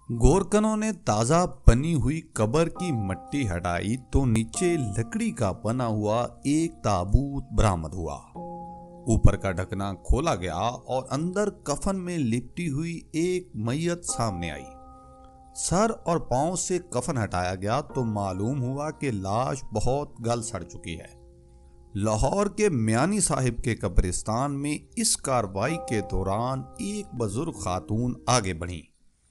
गोरकनों ने ताजा बनी हुई कब्र की मिट्टी हटाई तो नीचे लकड़ी का बना हुआ एक ताबूत बरामद हुआ। ऊपर का ढकना खोला गया और अंदर कफन में लिपटी हुई एक मैयत सामने आई। सर और पांव से कफन हटाया गया तो मालूम हुआ कि लाश बहुत गल सड़ चुकी है। लाहौर के मियानी साहिब के कब्रिस्तान में इस कार्रवाई के दौरान एक बुजुर्ग खातून आगे बढ़ी।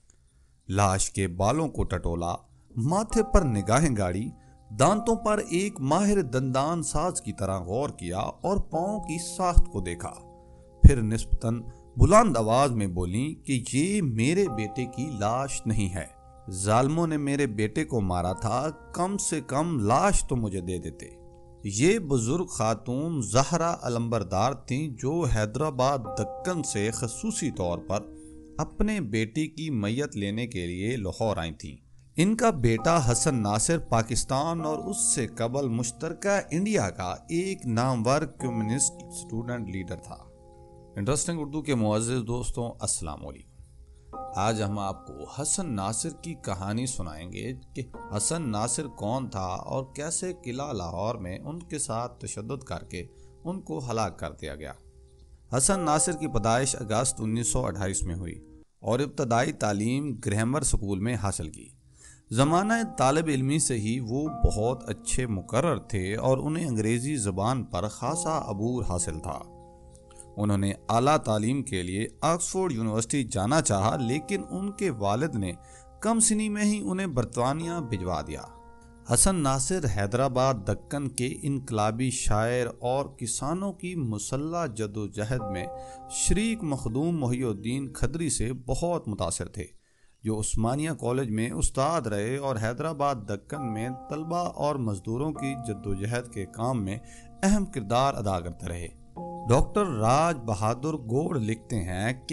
लाश के बालों को टटोला, माथे पर निगाहें गाड़ी, दांतों पर एक माहिर दंदान साज की तरह गौर किया और पांव की साख्त को देखा। फिर निस्बतन बुलंद आवाज में बोली कि ये मेरे बेटे की लाश नहीं है। जालिमों ने मेरे बेटे को मारा था, कम से कम लाश तो मुझे दे देते। ये बुजुर्ग खातून ज़हरा अलंबरदार थीं जो हैदराबाद दक्कन से खसूसी तौर पर अपने बेटे की मैयत लेने के लिए लाहौर आई थीं। इनका बेटा हसन नासिर पाकिस्तान और उससे कबल मुश्तरका इंडिया का एक नामवर कम्युनिस्ट स्टूडेंट लीडर था। इंटरेस्टिंग उर्दू के मुअज़्ज़िज़ दोस्तों, अस्सलाम वालेकुम। आज हम आपको हसन नासिर की कहानी सुनाएंगे कि हसन नासिर कौन था और कैसे किला लाहौर में उनके साथ तशद्दुद करके उनको हलाक कर दिया गया। हसन नासिर की पैदाइश अगस्त 1928 में हुई और इब्तदाई तालीम ग्रामर स्कूल में हासिल की। ज़माना तालिब इल्मी से ही वो बहुत अच्छे मुकर्रर थे और उन्हें अंग्रेज़ी ज़बान पर खासा अबूर हासिल था। उन्होंने आला तालीम के लिए ऑक्सफोर्ड यूनिवर्सिटी जाना चाहा, लेकिन उनके वालिद ने कम सिनी में ही उन्हें बरतानिया भिजवा दिया। हसन नासिर हैदराबाद दक्कन के इनकलाबी शायर और किसानों की मुसल्ला जदोजहद में शरीक मखदूम मोहिउद्दीन खदरी से बहुत मुतासिर थे, जो उस्मानिया कॉलेज में उस्ताद रहे और हैदराबाद दक्कन में तलबा और मजदूरों की जद्दोजहद के काम में अहम किरदार अदा करते रहे। डॉक्टर राज बहादुर गोड़ लिखते हैं कि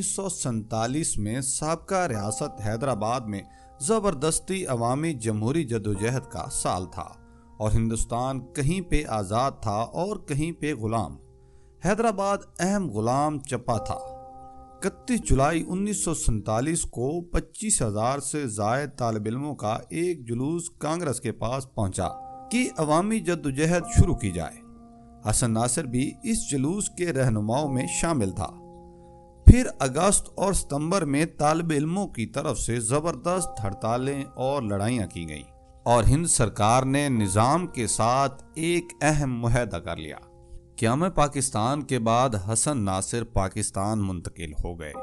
1947 में साबका रियासत हैदराबाद में ज़बरदस्ती अवामी जमहूरी जदोजहद का साल था और हिंदुस्तान कहीं पे आज़ाद था और कहीं पे गुलाम। हैदराबाद अहम गुलाम चप्पा था। 31 जुलाई 1947 को 25,000 से ज़ायद तालिब इल्मों का एक जुलूस कांग्रेस के पास पहुंचा कि अवामी जदोजहद शुरू की जाए। हसन नासिर भी इस जुलूस के रहनुमाओं में शामिल था। फिर अगस्त और सितंबर में तालिब इल्मों की तरफ से ज़बरदस्त हड़तालें और लड़ाइयाँ की गईं और हिंद सरकार ने निज़ाम के साथ एक अहम मुआहदा कर लिया। क़याम पाकिस्तान के बाद हसन नासिर पाकिस्तान मुंतकिल हो गए।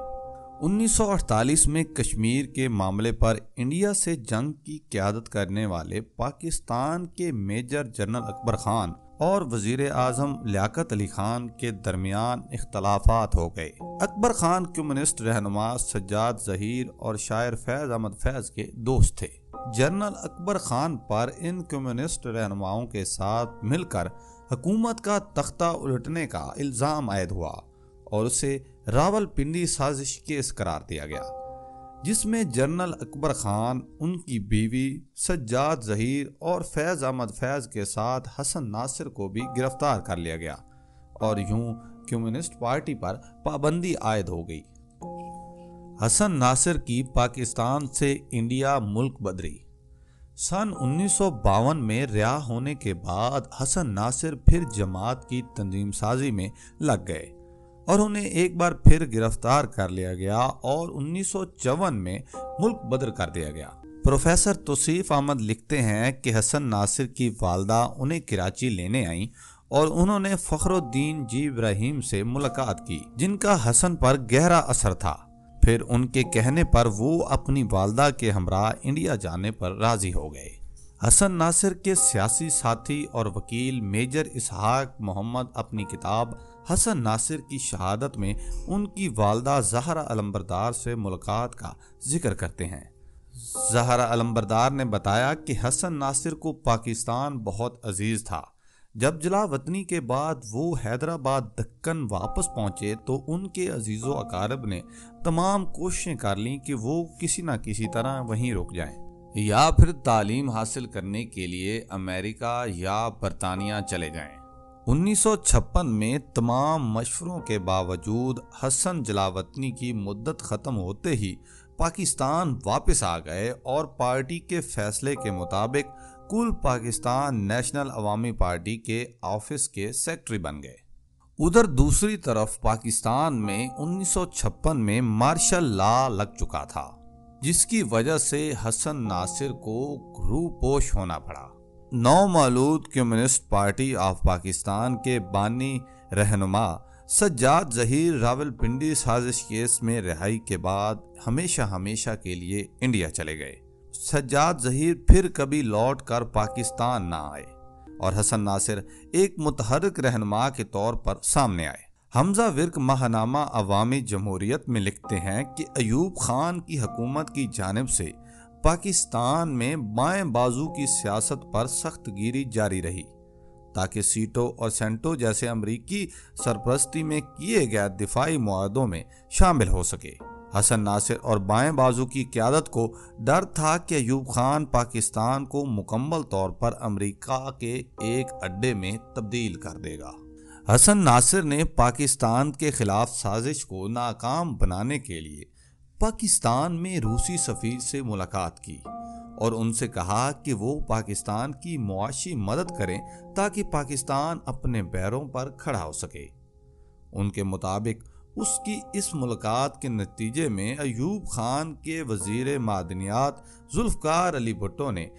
1948 में कश्मीर के मामले पर इंडिया से जंग की क़यादत करने वाले पाकिस्तान के मेजर जनरल अकबर खान और वजीर आज़म लियाकत अली खान के दरमियान इख्तलाफात हो गए। अकबर खान कम्युनिस्ट रहनुमा सज्जाद ज़हीर और शायर फैज़ अहमद फैज़ के दोस्त थे। जनरल अकबर खान पर इन कम्युनिस्ट रहनुमाओं के साथ मिलकर हुकूमत का तख्ता उलटने का इल्ज़ाम आयद हुआ और उसे रावलपिंडी साजिश केस करार दिया गया, जिसमें जनरल अकबर खान, उनकी बीवी सज्जाद ज़हीर और फैज़ अहमद फैज़ के साथ हसन नासिर को भी गिरफ्तार कर लिया गया और यूं कम्युनिस्ट पार्टी पर पाबंदी आयद हो गई। हसन नासिर की पाकिस्तान से इंडिया मुल्क बदरी। सन 1952 में रिहा होने के बाद हसन नासिर फिर जमात की तंजीम साजी में लग गए और उन्हें एक बार फिर गिरफ्तार कर लिया गया और 1954 में मुल्क बदर कर दिया गया। प्रोफेसर तौसीफ अहमद लिखते हैं कि हसन नासिर की वालदा उन्हें कराची लेने आईं और उन्होंने फ़खरुद्दीन जी इब्राहिम से मुलाकात की, जिनका हसन पर गहरा असर था। फिर उनके कहने पर वो अपनी वालदा के हमराह इंडिया जाने पर राजी हो गए। हसन नासिर के सियासी साथी और वकील मेजर इसहाक मोहम्मद अपनी किताब हसन नासिर की शहादत में उनकी वालदा ज़हरा अलंबरदार से मुलाकात का जिक्र करते हैं। ज़हरा अलंबरदार ने बताया कि हसन नासिर को पाकिस्तान बहुत अजीज था। जब जला वतनी के बाद वो हैदराबाद दक्कन वापस पहुंचे तो उनके अजीज़ो अकारब ने तमाम कोशिशें कर लीं कि वो किसी न किसी तरह वहीं रुक जाएं या फिर तालीम हासिल करने के लिए अमेरिका या बरतानिया चले जाएं। 1956 में तमाम मशवरों के बावजूद हसन जलावतनी की मुद्दत ख़त्म होते ही पाकिस्तान वापस आ गए और पार्टी के फैसले के मुताबिक कुल पाकिस्तान नेशनल अवामी पार्टी के ऑफिस के सेक्रेटरी बन गए। उधर दूसरी तरफ पाकिस्तान में 1956 में मार्शल लॉ लग चुका था, जिसकी वजह से हसन नासिर को रूपोश होना पड़ा। नौमौलूद कम्युनिस्ट पार्टी ऑफ पाकिस्तान के बानी रहनुमा सज्जाद ज़हीर रावलपिंडी साजिश केस में रिहाई के बाद हमेशा हमेशा के लिए इंडिया चले गए। सज्जाद ज़हीर फिर कभी लौट कर पाकिस्तान ना आए और हसन नासिर एक मुतहर्रिक रहनुमा के तौर पर सामने आए। हमजा विर्क माहनामा अवामी जमहूरियत में लिखते हैं कि अयूब खान की हुकूमत की जानिब से पाकिस्तान में बाएं बाजू की सियासत पर सख्त गिरी जारी रही ताकि सीटो और सेंटो जैसे अमरीकी सरपरस्ती में किए गए दिफाई मुआहदों में शामिल हो सके। हसन नासिर और बाएं बाजू की क़यादत को डर था कि अयूब खान पाकिस्तान को मुकम्मल तौर पर अमेरिका के एक अड्डे में तब्दील कर देगा। हसन नासिर ने पाकिस्तान के खिलाफ साजिश को नाकाम बनाने के लिए पाकिस्तान में रूसी सफ़ीर से मुलाकात की और उनसे कहा कि वो पाकिस्तान की मुआशी मदद करें ताकि पाकिस्तान अपने पैरों पर खड़ा हो सके। उनके मुताबिक उसकी इस मुलाकात के नतीजे में अयूब खान के वजीर मादनियात जुल्फ़कार अली भुट्टो ने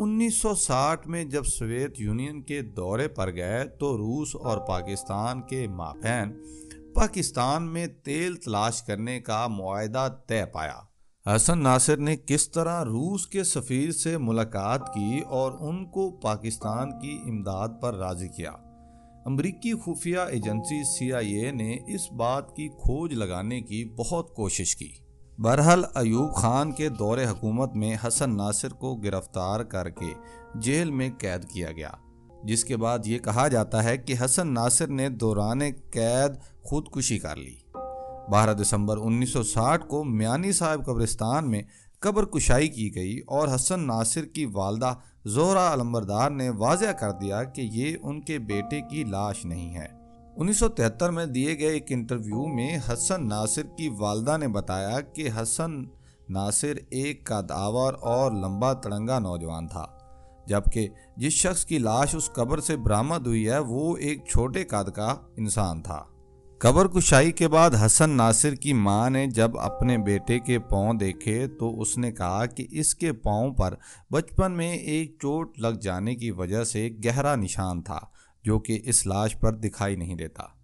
1960 में जब सोवियत यूनियन के दौरे पर गए तो रूस और पाकिस्तान के माबैन पाकिस्तान में तेल तलाश करने का मुआहदा तय पाया। हसन नासिर ने किस तरह रूस के सफ़ीर से मुलाकात की और उनको पाकिस्तान की इमदाद पर राज़ी किया। अमरीकी खुफिया एजेंसी CIA ने इस बात की खोज लगाने की बहुत कोशिश की। बहरहाल अयूब खान के दौरे हुकूमत में हसन नासिर को गिरफ्तार करके जेल में कैद किया गया, जिसके बाद ये कहा जाता है कि हसन नासिर ने दौरान कैद खुदकुशी कर ली। 12 दिसंबर 1960 को मियानी साहब कब्रिस्तान में कब्र कुशाई की गई और हसन नासिर की वालदा ज़ोहरा अलंबरदार ने वाज़ह कर दिया कि ये उनके बेटे की लाश नहीं है। 1973 में दिए गए एक इंटरव्यू में हसन नासिर की वालदा ने बताया कि हसन नासिर एक कद्दावर और लंबा तड़ंगा नौजवान था, जबकि जिस शख्स की लाश उस कब्र से बरामद हुई है वो एक छोटे कद का इंसान था। कब्र कुशाई के बाद हसन नासिर की मां ने जब अपने बेटे के पांव देखे तो उसने कहा कि इसके पांव पर बचपन में एक चोट लग जाने की वजह से गहरा निशान था जो कि इस लाश पर दिखाई नहीं देता।